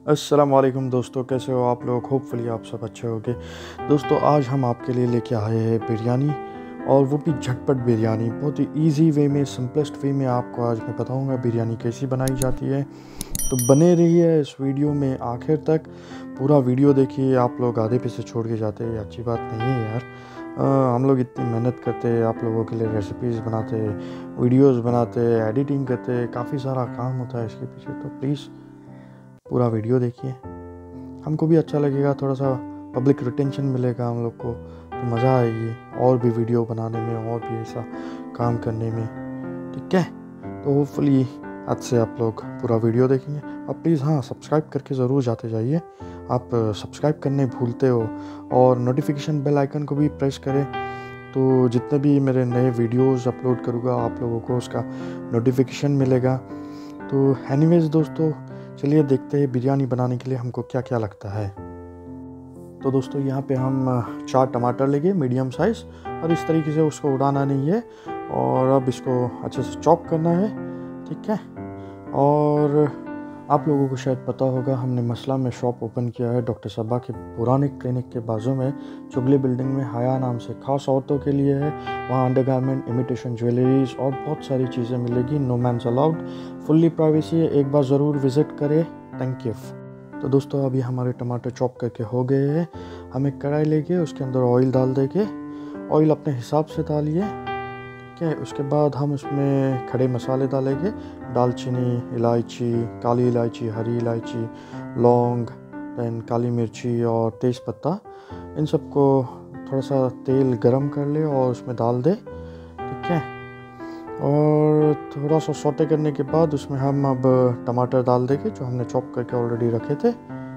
अस्सलाम वालेकुम दोस्तों, कैसे हो आप लोग। होपफुली आप सब अच्छे होंगे। दोस्तों आज हम आपके लिए लेके आए हैं बिरयानी, और वो भी झटपट बिरयानी। बहुत ही इजी वे में, सिंपलेस्ट वे में आपको आज मैं बताऊंगा बिरयानी कैसी बनाई जाती है। तो बने रहिए इस वीडियो में आखिर तक, पूरा वीडियो देखिए। आप लोग आधे पे से छोड़ के जाते हैं, अच्छी बात नहीं है यार। हम लोग इतनी मेहनत करते हैं आप लोगों के लिए, रेसिपीज़ बनाते, वीडियोस बनाते, एडिटिंग करते, काफ़ी सारा काम होता है इसके पीछे। तो प्लीज़ पूरा वीडियो देखिए, हमको भी अच्छा लगेगा, थोड़ा सा पब्लिक रिटेंशन मिलेगा हम लोग को, तो मज़ा आएगी और भी वीडियो बनाने में और भी ऐसा काम करने में। ठीक है, तो होपफुली आज से आप लोग पूरा वीडियो देखेंगे। अब प्लीज़ हाँ, सब्सक्राइब करके ज़रूर जाते जाइए। आप सब्सक्राइब करने भूलते हो, और नोटिफिकेशन बेल आइकन को भी प्रेस करें, तो जितने भी मेरे नए वीडियोस अपलोड करूँगा आप लोगों को उसका नोटिफिकेशन मिलेगा। तो एनीवेज दोस्तों, चलिए देखते हैं बिरयानी बनाने के लिए हमको क्या क्या लगता है। तो दोस्तों यहाँ पे हम 4 टमाटर लेंगे मीडियम साइज़, और इस तरीके से उसको उड़ाना नहीं है, और अब इसको अच्छे से चॉप करना है। ठीक है, और आप लोगों को शायद पता होगा, हमने मसला में शॉप ओपन किया है डॉक्टर सबा के पुराने क्लिनिक के बाजू में, चुगली बिल्डिंग में। हया नाम से, खास औरतों के लिए है। वहाँ अंडरगारमेंट, इमिटेशन ज्वेलरीज और बहुत सारी चीज़ें मिलेगी। No mans allowed, fully privacy है। एक बार ज़रूर विज़िट करें। Thank you. तो दोस्तों अभी हमारे टमाटर चॉप करके हो गए हैं। हम एक कढ़ाई लेके उसके अंदर ऑयल डाल देंगे। ऑयल अपने हिसाब से डालिए। ठीक है, उसके बाद हम उसमें खड़े मसाले डालेंगे। दालचीनी, इलायची, काली इलायची, हरी इलायची, लौंग, दैन काली मिर्ची और तेज़पत्ता। इन सबको थोड़ा सा तेल गरम कर ले और उसमें डाल दे। ठीक है, और थोड़ा सा सौटे करने के बाद उसमें हम अब टमाटर डाल देंगे जो हमने चॉप करके ऑलरेडी रखे थे।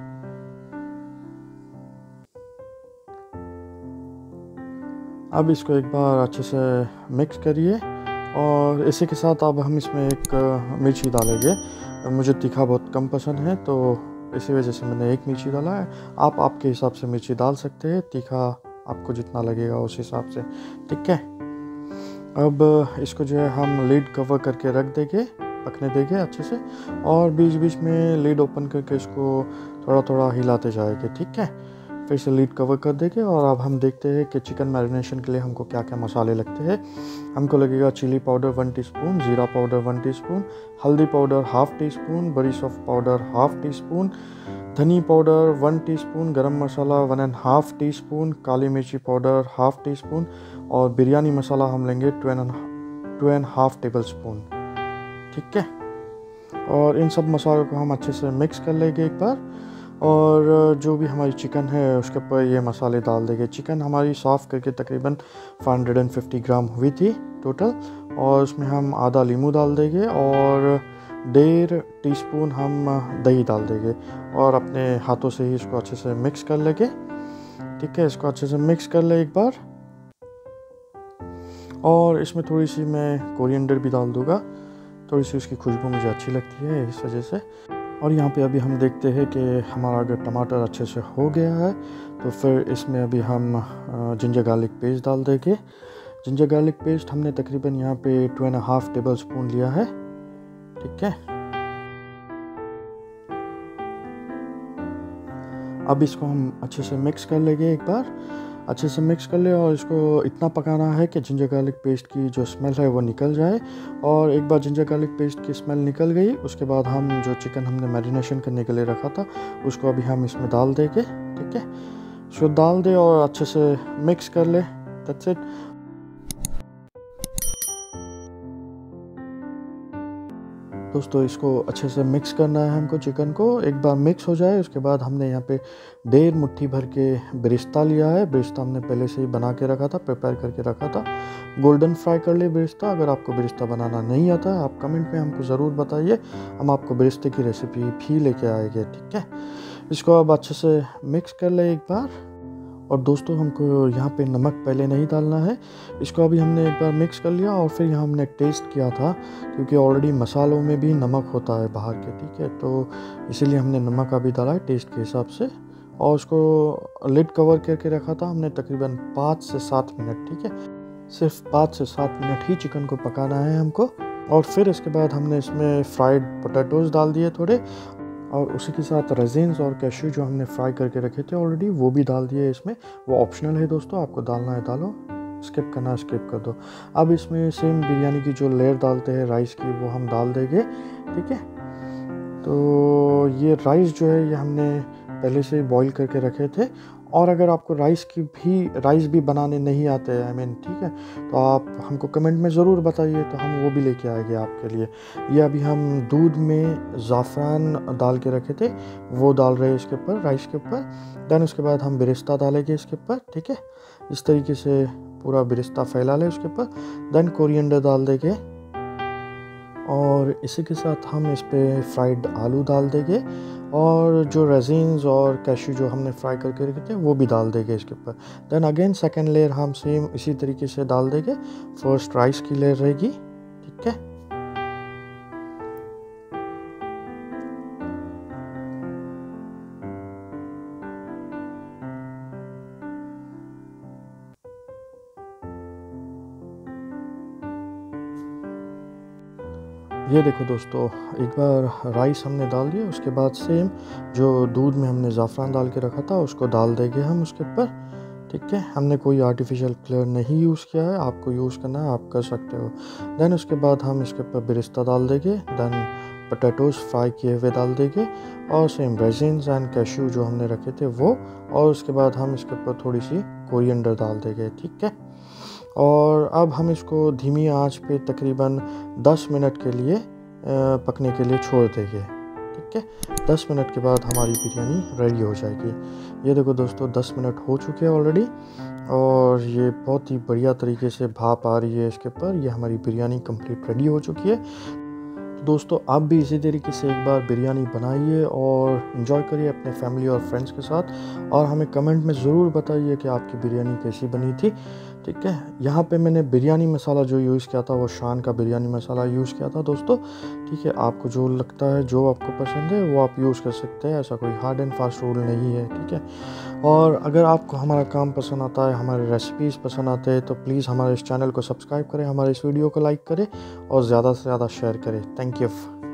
अब इसको एक बार अच्छे से मिक्स करिए, और इसी के साथ अब हम इसमें एक मिर्ची डालेंगे। मुझे तीखा बहुत कम पसंद है, तो इसी वजह से मैंने एक मिर्ची डाला है। आप आपके हिसाब से मिर्ची डाल सकते हैं, तीखा आपको जितना लगेगा उस हिसाब से। ठीक है, अब इसको जो है हम लीड कवर करके रख देंगे, पकने देंगे अच्छे से, और बीच बीच में लीड ओपन करके इसको थोड़ा थोड़ा हिलाते जाएंगे। ठीक है, फिर से लीड कवर कर देंगे, और अब हम देखते हैं कि चिकन मैरिनेशन के लिए हमको क्या क्या मसाले लगते हैं। हमको लगेगा चिली पाउडर 1 टीस्पून, ज़ीरा पाउडर 1 टीस्पून, हल्दी पाउडर 1/2 टीस्पून, बड़ी सौंफ पाउडर 1/2 टीस्पून, धनी पाउडर 1 टीस्पून, गरम मसाला 1.5 टीस्पून, काली मिर्ची पाउडर 1/2 टीस्पून, और बिरयानी मसाला हम लेंगे 2.5 टेबल स्पून। ठीक है, और इन सब मसालों को हम अच्छे से मिक्स कर लेंगे एक बार, और जो भी हमारी चिकन है उसके ऊपर ये मसाले डाल देंगे। चिकन हमारी साफ़ करके तकरीबन 550 ग्राम हुई थी टोटल, और उसमें हम आधा नींबू डाल देंगे, और 1.5 टीस्पून हम दही डाल देंगे, और अपने हाथों से ही इसको अच्छे से मिक्स कर लेंगे। ठीक है, इसको अच्छे से मिक्स कर ले एक बार, और इसमें थोड़ी सी मैं कोरिएंडर भी डाल दूँगा, थोड़ी सी उसकी खुशबू मुझे अच्छी लगती है इस वजह से। और यहाँ पे अभी हम देखते हैं कि हमारा अगर टमाटर अच्छे से हो गया है, तो फिर इसमें अभी हम जिंजर गार्लिक पेस्ट डाल देंगे। जिंजर गार्लिक पेस्ट हमने तकरीबन यहाँ पे 2.5 टेबल स्पून लिया है। ठीक है, अब इसको हम अच्छे से मिक्स कर लेंगे एक बार, अच्छे से मिक्स कर ले, और इसको इतना पकाना है कि जिंजर गार्लिक पेस्ट की जो स्मेल है वो निकल जाए। और एक बार जिंजर गार्लिक पेस्ट की स्मेल निकल गई, उसके बाद हम जो चिकन हमने मैरिनेशन करने के लिए रखा था उसको अभी हम इसमें डाल देंगे। ठीक है, इसको डाल दे और अच्छे से मिक्स कर ले। That's it. दोस्तों इसको अच्छे से मिक्स करना है हमको, चिकन को एक बार मिक्स हो जाए उसके बाद हमने यहाँ पे 1.5 मुट्ठी भर के बेरिस्ता लिया है। बेरिस्ता हमने पहले से ही बना के रखा था, प्रिपेयर करके रखा था। गोल्डन फ्राई कर ले बेरिस्ता। अगर आपको बेरिस्ता बनाना नहीं आता है, आप कमेंट में हमको ज़रूर बताइए, हम आपको बेरिस्ते की रेसिपी भी लेके आएंगे। ठीक है, इसको अब अच्छे से मिक्स कर ले एक बार। और दोस्तों हमको यहाँ पे नमक पहले नहीं डालना है, इसको अभी हमने एक बार मिक्स कर लिया, और फिर यहाँ हमने टेस्ट किया था, क्योंकि ऑलरेडी मसालों में भी नमक होता है बाहर के। ठीक है, तो इसीलिए हमने नमक अभी डाला है टेस्ट के हिसाब से, और उसको लिड कवर करके रखा था हमने तकरीबन 5 से 7 मिनट। ठीक है, सिर्फ 5 से 7 मिनट ही चिकन को पकाना है हमको। और फिर इसके बाद हमने इसमें फ्राइड पोटैटोज़ डाल दिए थोड़े, और उसी के साथ रेजिन्स और कैश्यू जो हमने फ्राई करके रखे थे ऑलरेडी, वो भी डाल दिए इसमें। वो ऑप्शनल है दोस्तों, आपको डालना है डालो, स्किप करना है स्किप कर दो। अब इसमें सेम बिरयानी की जो लेयर डालते हैं राइस की, वो हम डाल देंगे, ठीक है। तो ये राइस जो है ये हमने पहले से बॉईल करके रखे थे। और अगर आपको राइस भी बनाने नहीं आते हैं, ठीक है, तो आप हमको कमेंट में ज़रूर बताइए, तो हम वो भी लेके आएंगे आपके लिए। ये अभी हम दूध में ज़ाफ़रान डाल के रखे थे, वो डाल रहे हैं इसके ऊपर, राइस के ऊपर। देन उसके बाद हम बिरिस्ता डालेंगे इसके ऊपर, ठीक है। इस तरीके से पूरा बिरिस्ता फैला लें उसके ऊपर। देन कोरिएंडर डाल देंगे और इसी के साथ हम इस पर फ्राइड आलू डाल देंगे और जो रेजिन्स और कैश्यू जो हमने फ्राई करके रखे थे वो भी डाल देंगे इसके ऊपर। देन अगेन सेकेंड लेयर हम सेम इसी तरीके से डाल देंगे। फर्स्ट राइस की लेयर रहेगी, ठीक है। ये देखो दोस्तों, एक बार राइस हमने डाल दिया, उसके बाद सेम जो दूध में हमने ज़ाफ़रान डाल के रखा था उसको डाल देंगे हम उसके ऊपर, ठीक है। हमने कोई आर्टिफिशियल कलर नहीं यूज़ किया है, आपको यूज़ करना है आप कर सकते हो। देन उसके बाद हम इसके ऊपर बिरिस्ता डाल देंगे। देन पोटैटोज़ फ्राई किए हुए डाल देंगे और सेम रेजिन्स एंड कैश्यू जो हमने रखे थे वो, और उसके बाद हम इसके ऊपर थोड़ी सी कोरिएंडर डाल देंगे, ठीक है। और अब हम इसको धीमी आंच पे तकरीबन 10 मिनट के लिए पकने के लिए छोड़ देंगे, ठीक है। 10 मिनट के बाद हमारी बिरयानी रेडी हो जाएगी। ये देखो दोस्तों, 10 मिनट हो चुके हैं ऑलरेडी और ये बहुत ही बढ़िया तरीके से भाप आ रही है इसके ऊपर। ये हमारी बिरयानी कंप्लीट रेडी हो चुकी है। तो दोस्तों आप भी इसी तरीके से एक बार बिरयानी बनाइए और इन्जॉय करिए अपने फैमिली और फ्रेंड्स के साथ, और हमें कमेंट में ज़रूर बताइए कि आपकी बिरयानी कैसी बनी थी, ठीक है। यहाँ पे मैंने बिरयानी मसाला जो यूज़ किया था वो शान का बिरयानी मसाला यूज़ किया था दोस्तों, ठीक है। आपको जो लगता है, जो आपको पसंद है वो आप यूज़ कर सकते हैं, ऐसा कोई हार्ड एंड फास्ट रूल नहीं है, ठीक है। और अगर आपको हमारा काम पसंद आता है, हमारे रेसिपीज़ पसंद आते हैं, तो प्लीज़ हमारे इस चैनल को सब्सक्राइब करें, हमारे इस वीडियो को लाइक करें और ज़्यादा से ज़्यादा शेयर करें। Thank you.